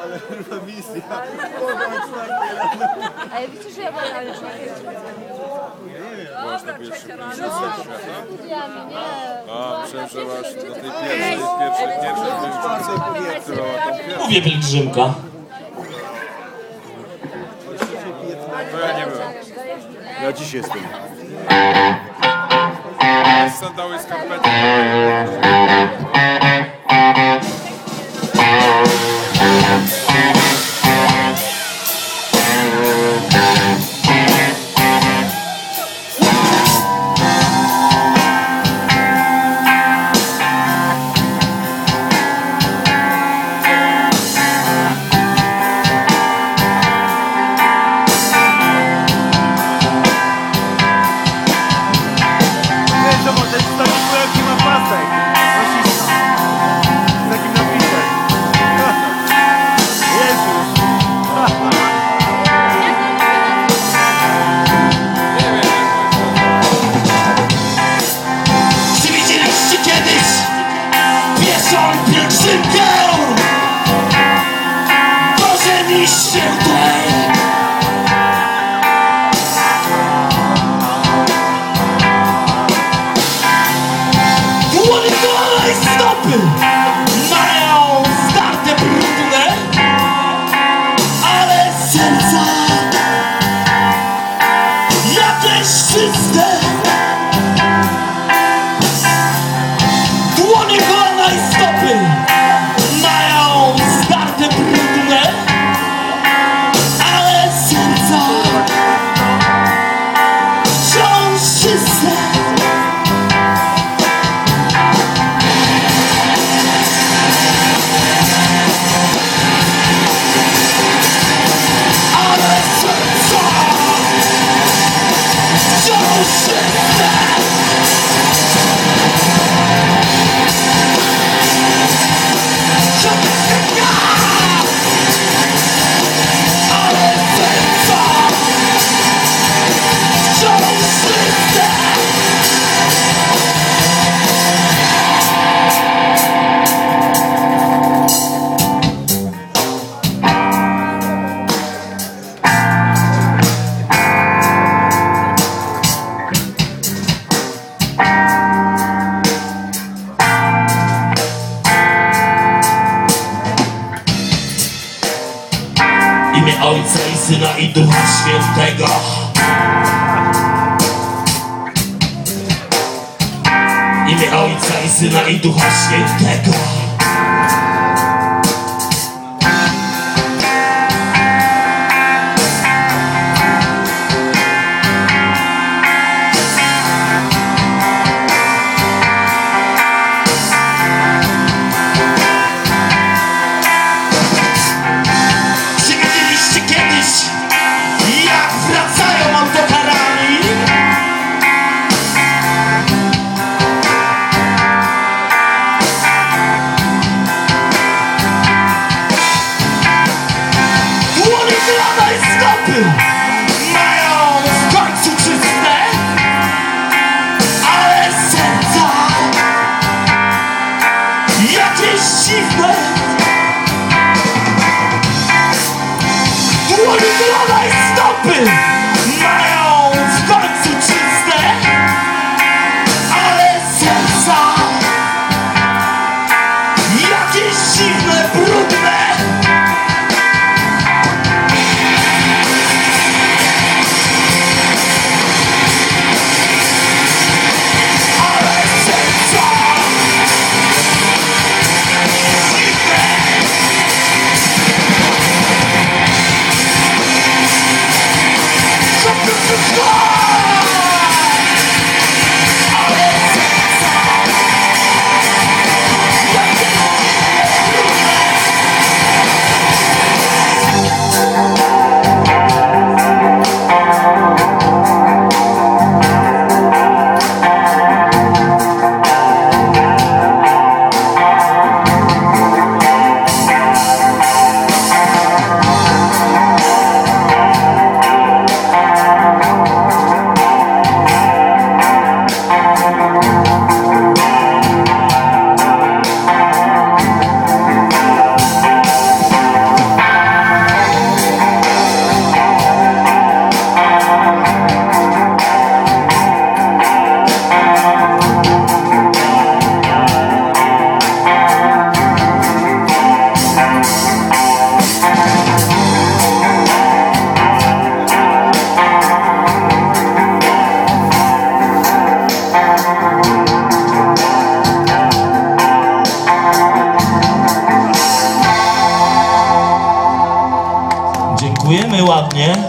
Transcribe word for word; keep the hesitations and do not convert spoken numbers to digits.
Ale chyba misja. A ja wiecie, że ja mam ale Można by jeszcze pójść do studiami, nie. A, przeżyłaś do tej pierwszej, pierwszej, pierwszej pielgrzymki, która ma tą pierwszą. Mówię pielgrzymka. To ja nie byłem. Ja dziś jestem. Sandały, skarpety. Mają starte brudne, ale serca jakieś czyste. Dłonie, kolana i stopy mają starte brudne, ale serca wciąż czyste. Ojca i Syna i Ducha Świętego. Imię Ojca i Syna i Ducha Świętego. Mają w końcu czyste, ale serca jakieś dziwne. Dłonie, kolana i stopy mają w końcu czyste, ale serca jakieś dziwne, brudne. nie?